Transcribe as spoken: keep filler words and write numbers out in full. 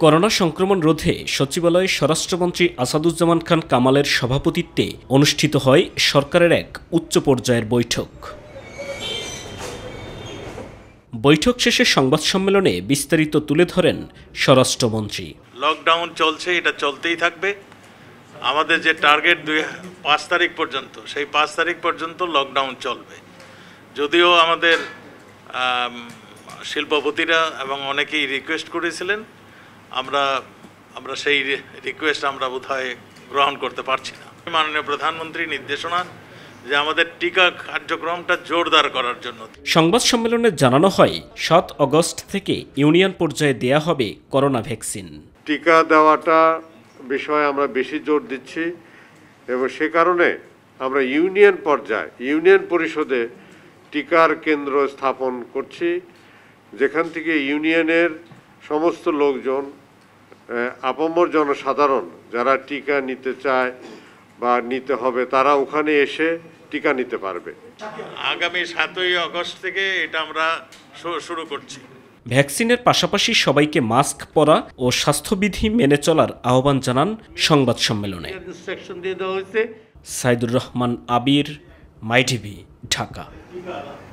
Corona সংক্রমণ রোধে সচিবালয়ে স্বরাষ্ট্রমন্ত্রী আসাদুজ্জামান খান কামালের সভাপতিত্বে অনুষ্ঠিত হয় সরকারের এক উচ্চ পর্যায়ের বৈঠক। বৈঠক শেষে সংবাদ সম্মেলনে বিস্তারিত তুলে ধরেন স্বরাষ্ট্রমন্ত্রী। লকডাউন চলছে, এটা চলতেই থাকবে। আমাদের যে টার্গেট দুই পাঁচ তারিখ পর্যন্ত, সেই পাঁচ তারিখ পর্যন্ত লকডাউন চলবে। যদিও আমাদের শিল্পপতিরা এবং অনেকেই রিকোয়েস্ট করেছিলেন, আমরা আমরা সেই রিকোয়েস্ট আমরা বোধহয় গ্রহণ করতে পারছি না। মাননীয় প্রধানমন্ত্রী নির্দেশনা যে আমাদের টিকা কার্যক্রমটা জোরদার করার জন্য। সংবাদ সম্মেলনে জানানো হয় সাত আগস্ট থেকে ইউনিয়ন পর্যায়ে দেয়া হবে করোনা ভ্যাকসিন। টিকা দেওয়াটা বিষয়ে আমরা বেশি জোর দিচ্ছি এবং সে কারণে আমরা ইউনিয়ন পর্যায়ে ইউনিয়ন পরিষদে টিকার কেন্দ্র স্থাপন করছি, যেখান থেকে ইউনিয়নের সমস্ত লোকজন, আপামর জনসাধারণ যারা টিকা নিতে চায় বা নিতে হবে, তারা ওখানে এসে টিকা নিতে পারবে। আগামী সাতই আগস্ট থেকে এটা আমরা শুরু করছি। ভ্যাকসিনের পাশাপাশি সবাইকে মাস্ক পরা ও স্বাস্থ্যবিধি মেনে চলার আহ্বান জানান সংবাদ সম্মেলনে। Saidur Rahman Abir, My TV, Dhaka.